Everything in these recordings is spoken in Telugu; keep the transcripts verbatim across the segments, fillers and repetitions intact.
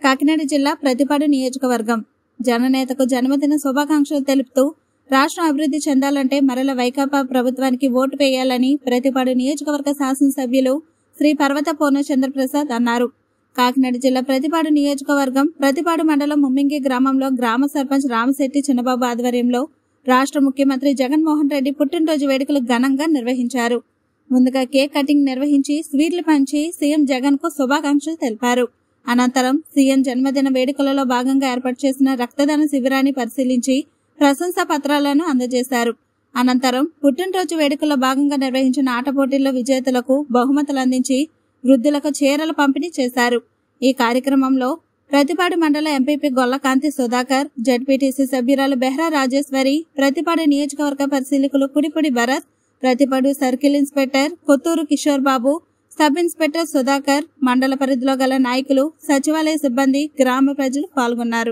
కాకినాడ జిల్లా ప్రతిపాడు నియోజకవర్గం జననేతకు జన్మదిన శుభాకాంక్షలు తెలుపుతూ రాష్ట్రం అభివృద్ధి చెందాలంటే మరల వైకాపా ప్రభుత్వానికి ఓటు వేయాలని ప్రతిపాడు నియోజకవర్గ శాసనసభ్యులు శ్రీ పర్వత పూర్ణచంద్ర ప్రసాద్ అన్నారు. కాకినాడ జిల్లా ప్రతిపాడు నియోజకవర్గం ప్రతిపాడు మండలం ముమ్మింగి గ్రామంలో గ్రామ సర్పంచ్ రామశెట్టి చిన్నబాబు ఆధ్వర్యంలో రాష్ట్ర ముఖ్యమంత్రి జగన్మోహన్ రెడ్డి పుట్టినరోజు వేడుకలు ఘనంగా నిర్వహించారు. ముందుగా కేక్ కటింగ్ నిర్వహించి స్వీట్లు పంచి సీఎం జగన్ కు శుభాకాంక్షలు తెలిపారు. అనంతరం సీఎం జన్మదిన వేడుకలలో భాగంగా ఏర్పాటు చేసిన రక్తదాన శిబిరాన్ని పరిశీలించి ప్రశంసా పత్రాలను అందజేశారు. అనంతరం పుట్టినరోజు వేడుకల్లో భాగంగా నిర్వహించిన ఆట పోటీల్లో విజేతలకు బహుమతులు అందించి వృద్ధులకు చీరలు పంపిణీ చేశారు. ఈ కార్యక్రమంలో ప్రతిపాడు మండల ఎంపీపీ గొల్లకాంతి సుధాకర్, జడ్పీటీసీ సభ్యురాలు బెహ్రా రాజేశ్వరి, ప్రతిపాడు నియోజకవర్గ పరిశీలకులు Kudipudi Bharat, Prathipadu circle inspector Kothuru Kishore Babu, sub inspector Sudhakar, మండల పరిధిలో గల నాయకులు, సచివాలయ సిబ్బంది, గ్రామ ప్రజలు పాల్గొన్నారు.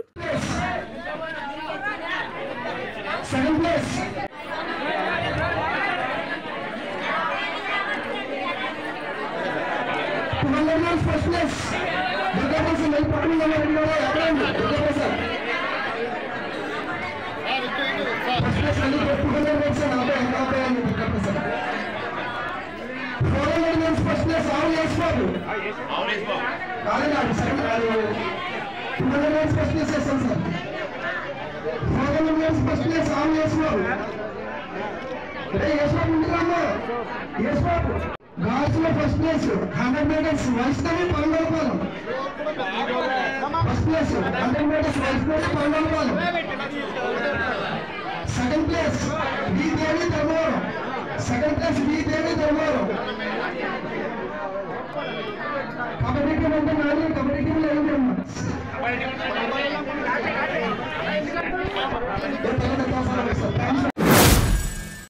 గార్ల్స్ లో first place hundred metres Vaishnavi Pandugapalem first place hundred metres Vaishnavi Pandugapalem second place V Devi Dharmavaram second place V Devi Dharmavaram kabaddi team అంటే నాది కబడ్డీ టీంలో ఏమి